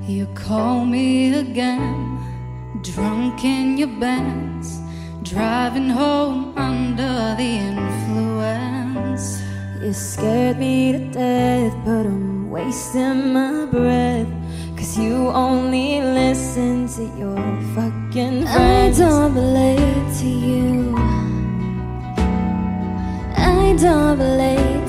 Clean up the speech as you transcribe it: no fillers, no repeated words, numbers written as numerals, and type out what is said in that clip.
You call me again, drunk in your Benz, driving home under the influence. You scared me to death, but I'm wasting my breath, 'cause you only listen to your fucking friends. I don't relate to you, I don't relate